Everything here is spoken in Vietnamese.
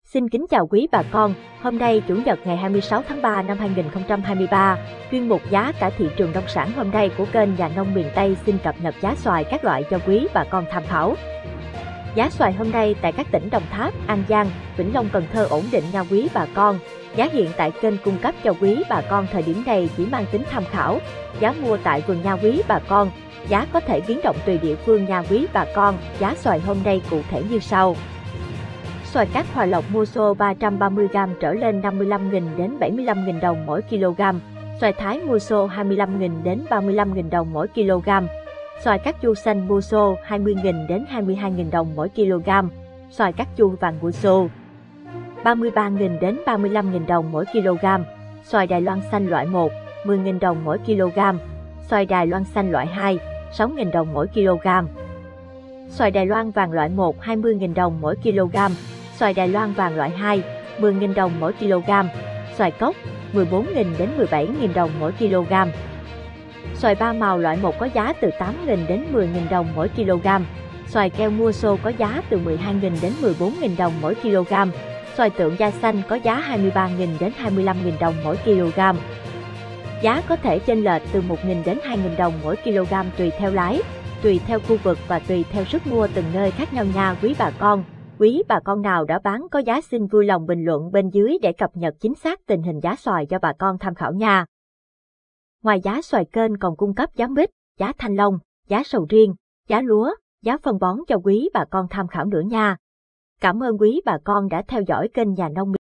Xin kính chào quý bà con, hôm nay Chủ nhật ngày 26 tháng 3 năm 2023, chuyên mục giá cả thị trường nông sản hôm nay của kênh Nhà nông miền Tây xin cập nhật giá xoài các loại cho quý bà con tham khảo. Giá xoài hôm nay tại các tỉnh Đồng Tháp, An Giang, Vĩnh Long, Cần Thơ ổn định nha quý bà con. Giá hiện tại kênh cung cấp cho quý bà con thời điểm này chỉ mang tính tham khảo. Giá mua tại vườn nha quý bà con, giá có thể biến động tùy địa phương nha quý bà con. Giá xoài hôm nay cụ thể như sau. Xoài cát Hòa Lộc mua xô 330g trở lên 55.000 đến 75.000 đồng mỗi kg. Xoài Thái mua xô 25.000 đến 35.000 đồng mỗi kg. Xoài cát chu xanh mua xô 20.000 đến 22.000 đồng mỗi kg. Xoài cát chu vàng mua xô 33.000 đến 35.000 đồng mỗi kg. Xoài Đài Loan xanh loại 1, 10.000 đồng mỗi kg. Xoài Đài Loan xanh loại 2, 6.000 đồng mỗi kg. Xoài Đài Loan vàng loại 1, 20.000 đồng mỗi kg. Xoài Đài Loan vàng loại 2, 10.000 đồng mỗi kg. Xoài cốc, 14.000 đến 17.000 đồng mỗi kg. Xoài ba màu loại 1 có giá từ 8.000 đến 10.000 đồng mỗi kg. Xoài keo mua xô có giá từ 12.000 đến 14.000 đồng mỗi kg. Xoài tượng da xanh có giá 23.000 đến 25.000 đồng mỗi kg. Giá có thể chênh lệch từ 1.000 đến 2.000 đồng mỗi kg tùy theo lái, tùy theo khu vực và tùy theo sức mua từng nơi khác nhau nha quý bà con. Quý bà con nào đã bán có giá xin vui lòng bình luận bên dưới để cập nhật chính xác tình hình giá xoài cho bà con tham khảo nha. Ngoài giá xoài kênh còn cung cấp giá mít, giá thanh long, giá sầu riêng, giá lúa, giá phân bón cho quý bà con tham khảo nữa nha. Cảm ơn quý bà con đã theo dõi kênh Nhà nông